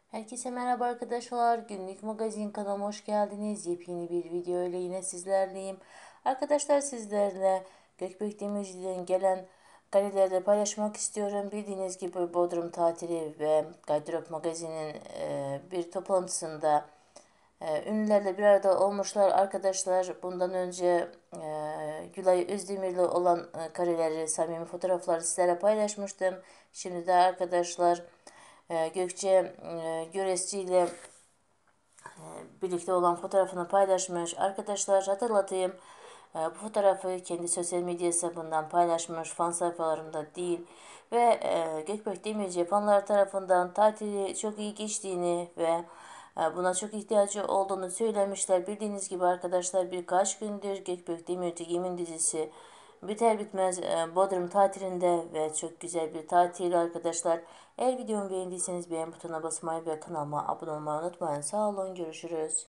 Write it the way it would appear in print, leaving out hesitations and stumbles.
Herkese merhaba arkadaşlar. Günlük magazin kanalıma hoş geldiniz. Yepyeni bir video ile yine sizlerleyim. Arkadaşlar sizlerle Gökbek Demirci'den gelen karelerde paylaşmak istiyorum. Bildiğiniz gibi Bodrum tatili ve Gardırop Magazin'in bir toplantısında ünlülerle bir arada olmuşlar arkadaşlar. Bundan önce Gülay Özdemir'le olan kareleri, samimi fotoğrafları sizlere paylaşmıştım. Şimdi de arkadaşlar Gökçe Göresçi ile birlikte olan fotoğrafını paylaşmış. Arkadaşlar hatırlatayım. Bu fotoğrafı kendi sosyal medya hesabından paylaşmış. Fan sayfalarında değil. Ve Gökbek Demirci fanlar tarafından tatili çok iyi geçtiğini ve buna çok ihtiyacı olduğunu söylemişler. Bildiğiniz gibi arkadaşlar birkaç gündür Gökbek Demirci Yemin dizisi biter bitmez Bodrum tatilinde ve çok güzel bir tatil arkadaşlar. Eğer videomu beğendiyseniz beğen butonuna basmayı ve kanalıma abone olmayı unutmayın. Sağ olun, görüşürüz.